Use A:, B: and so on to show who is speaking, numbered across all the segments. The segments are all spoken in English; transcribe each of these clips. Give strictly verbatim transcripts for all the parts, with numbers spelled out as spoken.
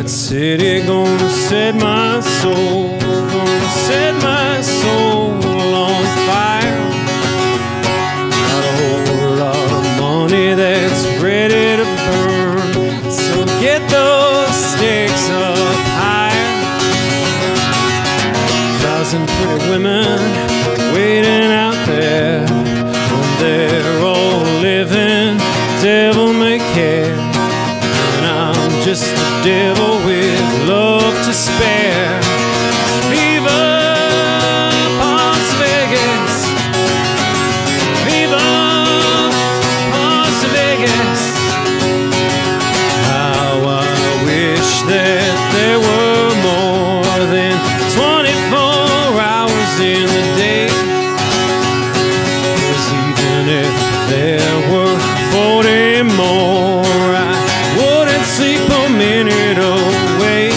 A: city gonna set my soul, gonna set my soul on fire. Got a whole lot of money that's ready to burn, so get those stakes up higher. Thousand pretty women waiting out there, and they're all living devil may care. And I'm just the devil with love to spare. Viva Las Vegas, Viva Las Vegas. How I wish that there were more than twenty-four hours in the day. 'Cause even if there were forty more, I wouldn't sleep a minute away.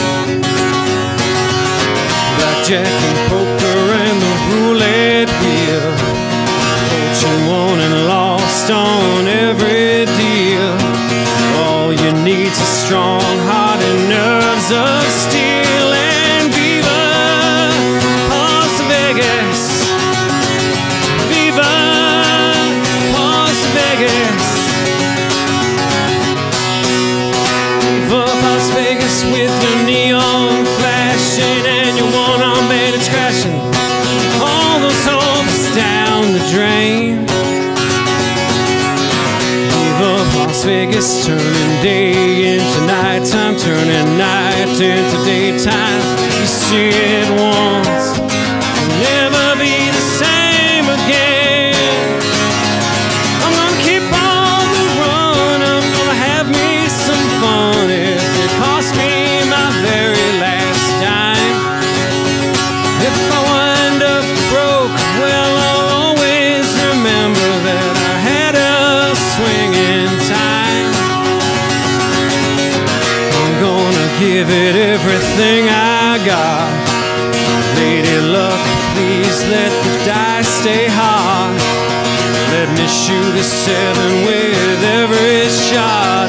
A: Blackjack and poker and the roulette wheel, fortune won and lost on every deal. All you need's a strong heart and nerves of steel. And Viva Las Vegas, Viva Las Vegas, Viva Las Vegas with your neon flashing and your one-arm bandage crashing, all those hopes down the drain. Viva Las Vegas, turning day into nighttime, turning night into daytime. You see it once, you'll never be the same again. I'm gonna keep on the run, I'm gonna have me some fun. If it costs me my very last dime, if I wind up broke, well, I'll always remember that I had a swing in time. I'm gonna give it everything I got. Lady luck, please let the dice stay hard. Let me shoot a seven with every shot.